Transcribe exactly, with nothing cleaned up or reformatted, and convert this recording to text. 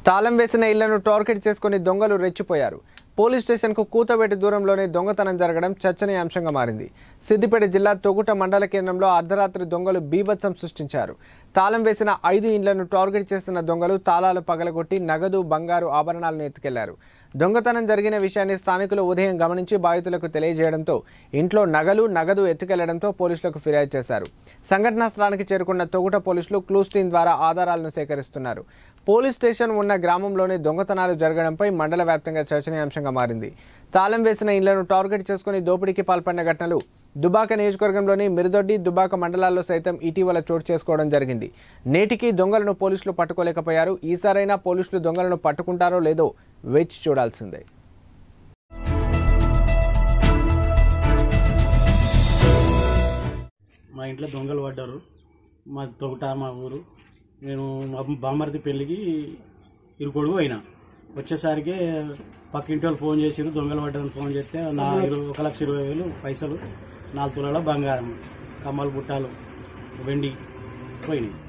తాళం వేసిన ఇళ్లను టార్గెట్ చేసుకుని దొంగలు రెచ్చిపోయారు. పోలీస్ స్టేషన్కు కూతబెట్టి దూరంలోనే దొంగతనం జరగడం చర్చనీయాంశంగా మారింది. సిద్దిపేట జిల్లా తొగుట మండల కేంద్రంలో అర్ధరాత్రి దొంగలు బీభత్సం సృష్టించారు. తాళం వేసిన ఐదు ఇండ్లను టార్గెట్ చేస్తున్న దొంగలు తాళాలు పగలగొట్టి నగదు, బంగారు ఆభరణాలను ఎత్తుకెళ్లారు. దొంగతనం జరిగిన విషయాన్ని స్థానికులు ఉదయం గమనించి బాధితులకు తెలియజేయడంతో ఇంట్లో నగలు, నగదు ఎత్తుకెళ్లడంతో పోలీసులకు ఫిర్యాదు చేశారు. సంఘటనా స్థలానికి చేరుకున్న తొగుట పోలీసులు క్లూస్ టీం ద్వారా ఆధారాలను సేకరిస్తున్నారు. పోలీస్ స్టేషన్ ఉన్న గ్రామంలోనే దొంగతనాలు జరగడంపై మండల వ్యాప్తంగా చర్చనీయాంశంగా మారింది. తాళం వేసిన ఇళ్లను టార్గెట్ చేసుకుని దోపిడీకి పాల్పడిన ఘటనలు దుబాక నియోజకవర్గంలోని మిరుదొడ్డి, దుబాక మండలాల్లో సైతం ఇటీవల చోటు చేసుకోవడం జరిగింది. నేటికి దొంగలను పోలీసులు పట్టుకోలేకపోయారు. ఈసారైనా పోలీసులు దొంగలను పట్టుకుంటారో లేదో వేచి చూడాల్సిందే. మా ఇంట్లో దొంగలు పడ్డారు. మా తొగట మా ఊరు. నేను బామ్మర్ది పెళ్ళికి ఇరుకొడుగు అయినా వచ్చేసరికి పక్కింటి వాళ్ళు ఫోన్ చేసిరు, దొంగలు పడ్డారని ఫోన్ చేస్తే నా ఒక లక్ష ఇరవై వేలు పైసలు, నాలుగు తులాల బంగారం, కమ్మలు, బుట్టాలు, వెండి పోయినాయి.